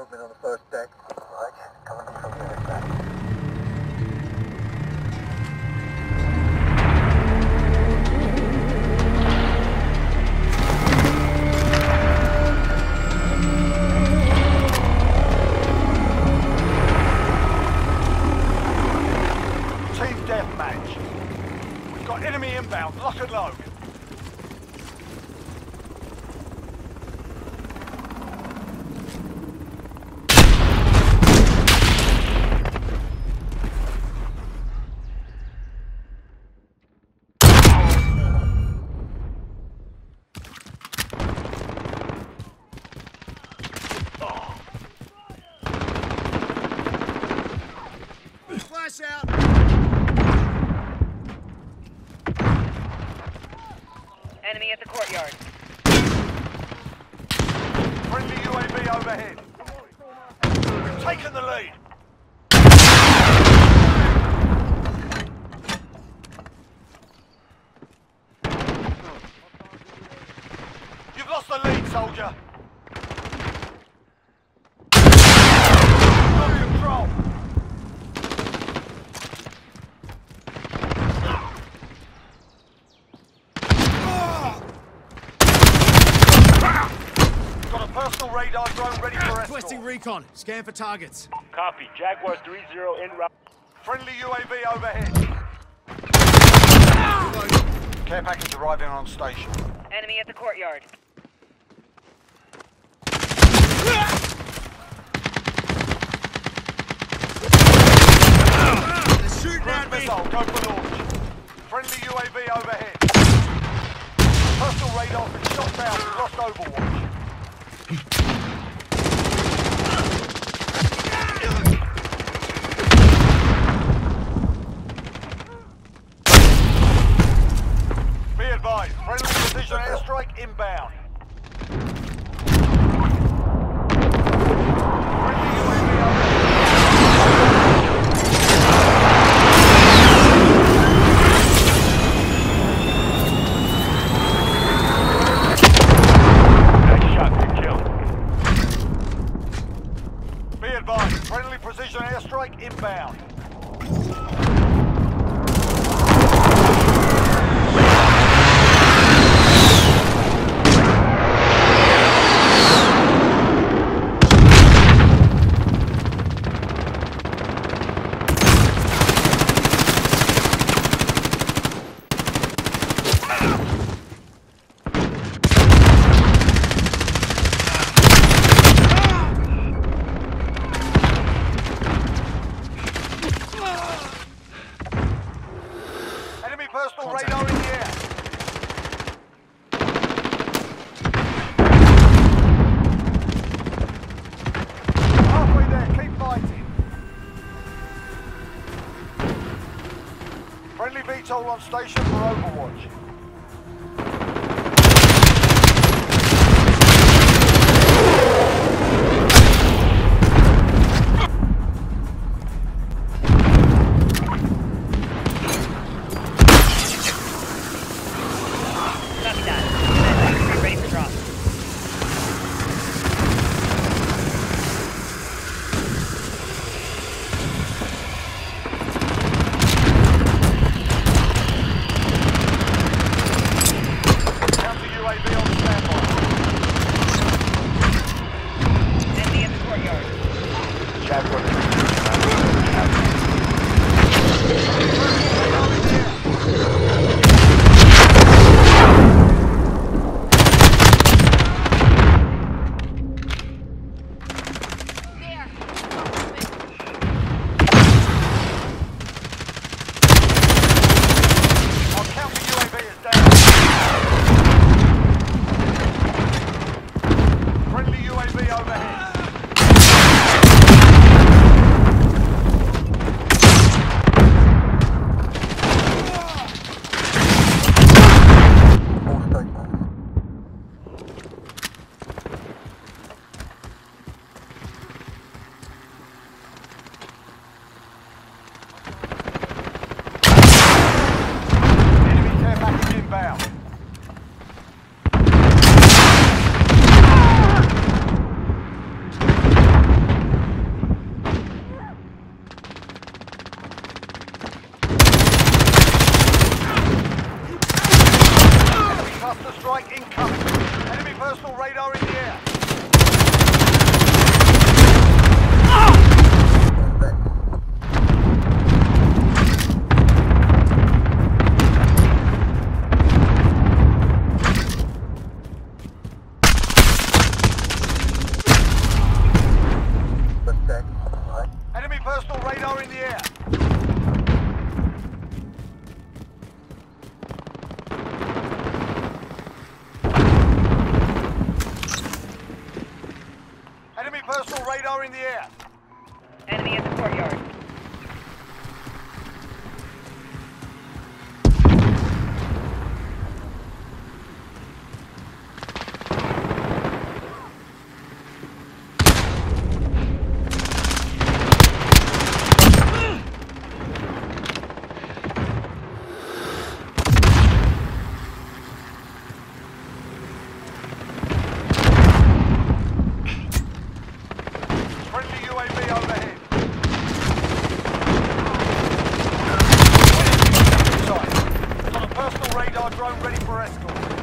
movement on the first deck. Right, coming in from the other side. Team deathmatch. We've got enemy inbound, lock and load. Flash out! Enemy at the courtyard. Friendly UAV overhead. We've taken the lead. You've lost the lead, soldier. Got control. Got a personal radar drone ready for Requesting escort. recon. Scan for targets. Copy. Jaguar 3-0 en route. Friendly UAV overhead. Care package arriving on station. Enemy at the courtyard. They're shooting Cruise at me! missile, go for launch. Friendly UAV overhead. Personal radar been shot down. We've lost overwatch. Be advised, friendly precision airstrike inbound. Friendly UAV overhead. Nice shot. Good kill. Be advised, friendly precision airstrike inbound. Enemy personal radar in the air. Halfway there, keep fighting. Friendly VTOL on station for overwatch. Copy that. Ready for drop. Cluster strike incoming. Enemy personal radar in the air. Enemy personal radar in the air. Enemy personal radar in the air. Enemy at the courtyard. Friendly UAV overhead. Got a personal radar drone ready for escort.